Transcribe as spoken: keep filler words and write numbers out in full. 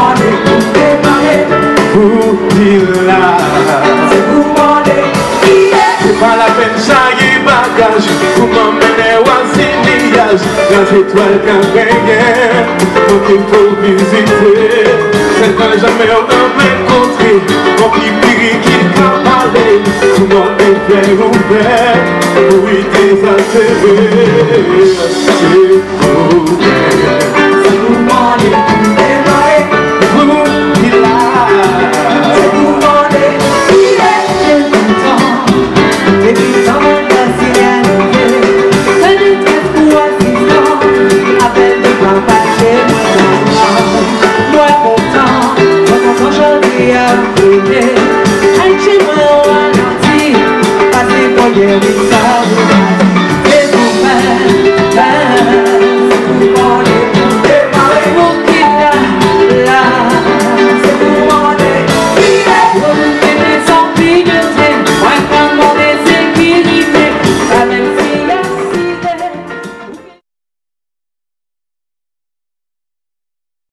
Pas la peine changer bagage pour m'emmener au Siniage. Les étoiles qu'un gagné, faut qu'il faut visiter. C'est quand jamais on m'a rencontré, mon qui pire qui t'a parlé. Tout le monde est bien ouvert, oui t'es atterré. C'est trop bien. C'est pour moi les démarrer, vous qui l'a. C'est pour moi les il est content. Et puis dans mon signal, un détresse pour assistant, appel de papa chez moi. Moi content, quand on s'en à